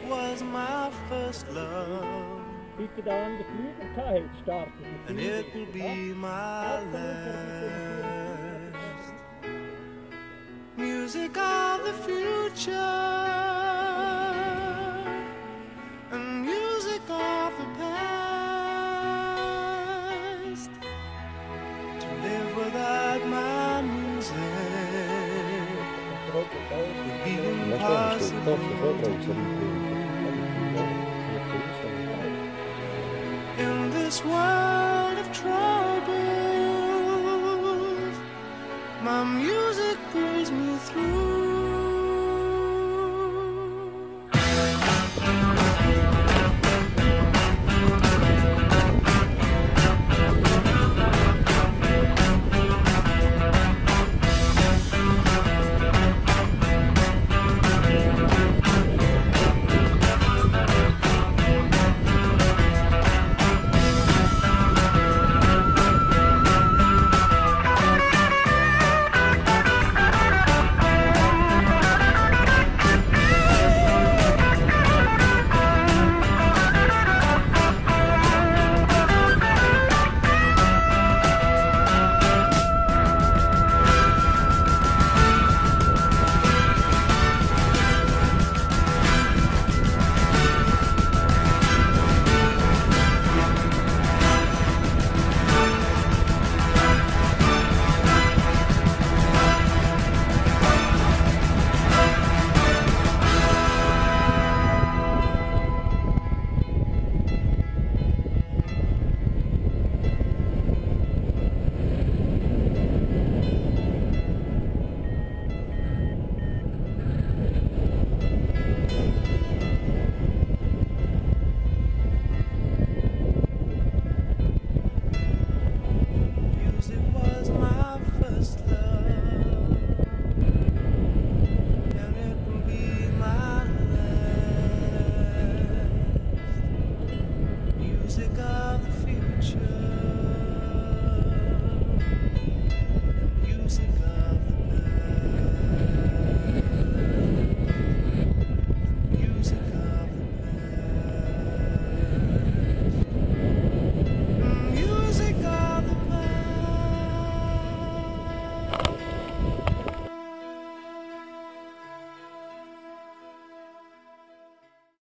was my first love, Bitte da an den Flügelteil starten. and it will be my last. Music of the future and music of the past. To live without my music would be impossible. In this world of troubles, my music pulls me through. Music was my first love, and it will be my last. Music of the future